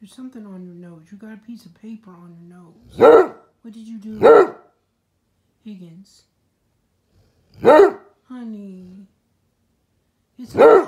There's something on your nose. You got a piece of paper on your nose. What did you do? Higgins. Honey. It's okay.